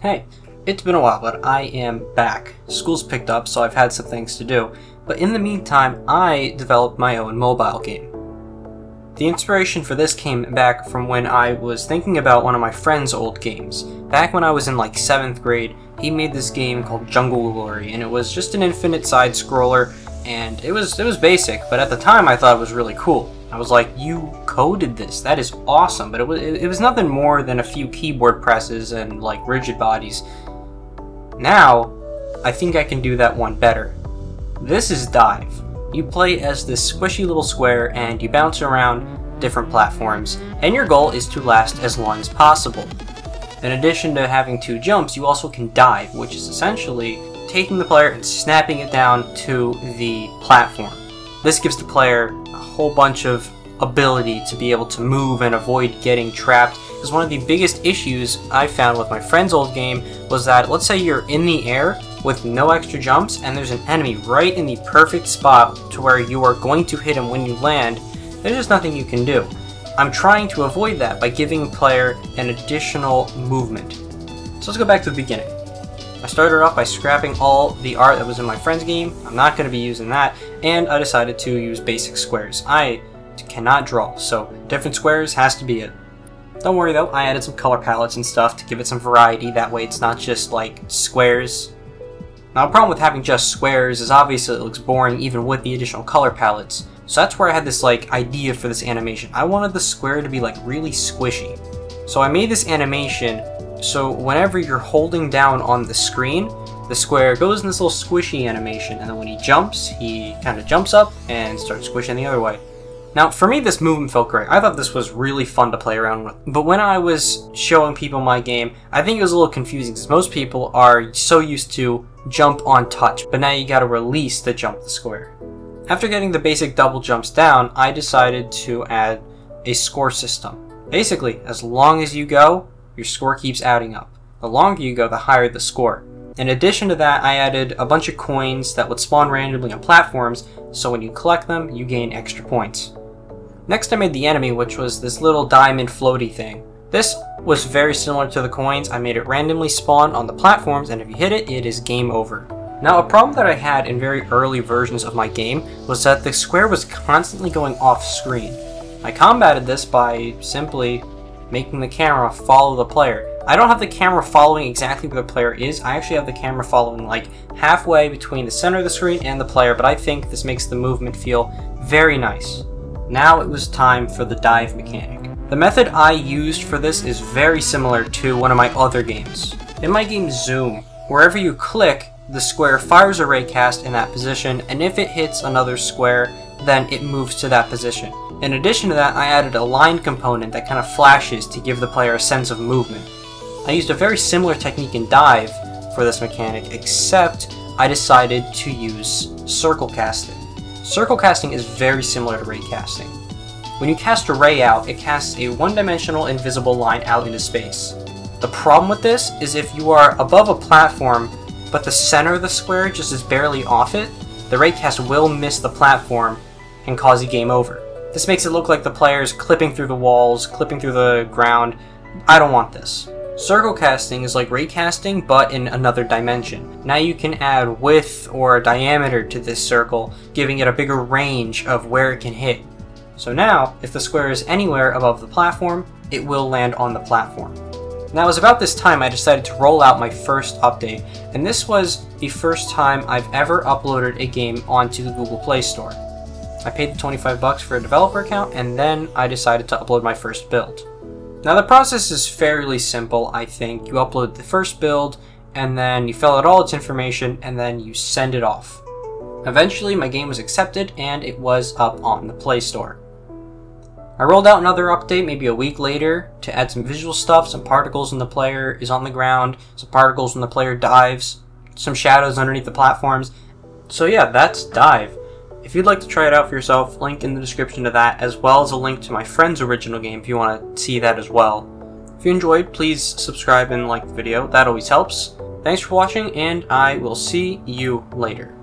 Hey, it's been a while, but I am back. School's picked up, so I've had some things to do. But in the meantime, I developed my own mobile game. The inspiration for this came back from when I was thinking about one of my friend's old games. Back when I was in like 7th grade, he made this game called Jungle Glory, and it was just an infinite side-scroller, and it was basic, but at the time I thought it was really cool. I was like, you coded this, that is awesome, but it was nothing more than a few keyboard presses and like rigid bodies. Now, I think I can do that one better. This is Dive. You play as this squishy little square and you bounce around different platforms, and your goal is to last as long as possible. In addition to having 2 jumps, you also can dive, which is essentially taking the player and snapping it down to the platform. This gives the player a whole bunch of ability to be able to move and avoid getting trapped, because one of the biggest issues I found with my friend's old game was that, let's say you're in the air with no extra jumps and there's an enemy right in the perfect spot to where you are going to hit him when you land, there's just nothing you can do. I'm trying to avoid that by giving the player an additional movement. So let's go back to the beginning. I started off by scrapping all the art that was in my friend's game. I'm not going to be using that, and I decided to use basic squares. I cannot draw, so different squares has to be it. Don't worry though, I added some color palettes and stuff to give it some variety, that way it's not just like squares. Now the problem with having just squares is obviously it looks boring even with the additional color palettes. So that's where I had this like idea for this animation. I wanted the square to be like really squishy. So I made this animation so whenever you're holding down on the screen, the square goes in this little squishy animation, and then when he jumps, he kind of jumps up and starts squishing the other way. Now, for me, this movement felt great. I thought this was really fun to play around with. But when I was showing people my game, I think it was a little confusing, because most people are so used to jump on touch, but now you gotta release the jump the square. After getting the basic double jumps down, I decided to add a score system. Basically, as long as you go, your score keeps adding up. The longer you go, the higher the score. In addition to that, I added a bunch of coins that would spawn randomly on platforms, so when you collect them, you gain extra points. Next, I made the enemy, which was this little diamond floaty thing. This was very similar to the coins. I made it randomly spawn on the platforms, and if you hit it, it is game over. Now, a problem that I had in very early versions of my game was that the square was constantly going off screen. I combated this by simply making the camera follow the player. I don't have the camera following exactly where the player is. I actually have the camera following like halfway between the center of the screen and the player, but I think this makes the movement feel very nice. Now it was time for the dive mechanic. The method I used for this is very similar to one of my other games. In my game Zoom, wherever you click, the square fires a raycast in that position, and if it hits another square, then it moves to that position. In addition to that, I added a line component that kind of flashes to give the player a sense of movement. I used a very similar technique in Dive for this mechanic, except I decided to use circle casting. Circle casting is very similar to ray casting. When you cast a ray out, it casts a one-dimensional invisible line out into space. The problem with this is if you are above a platform, but the center of the square just is barely off it, the raycast will miss the platform and cause you game over. This makes it look like the player is clipping through the walls, clipping through the ground. I don't want this. Circle casting is like raycasting, but in another dimension. Now you can add width or diameter to this circle, giving it a bigger range of where it can hit. So now, if the square is anywhere above the platform, it will land on the platform. Now, it was about this time I decided to roll out my first update, and this was the first time I've ever uploaded a game onto the Google Play Store. I paid the $25 for a developer account, and then I decided to upload my first build. Now the process is fairly simple, I think. You upload the first build, and then you fill out all its information, and then you send it off. Eventually my game was accepted, and it was up on the Play Store. I rolled out another update maybe a week later to add some visual stuff, some particles when the player is on the ground, some particles when the player dives, some shadows underneath the platforms. So yeah, that's Dive. If you'd like to try it out for yourself, link in the description to that, as well as a link to my friend's original game if you want to see that as well. If you enjoyed, please subscribe and like the video, that always helps. Thanks for watching, and I will see you later.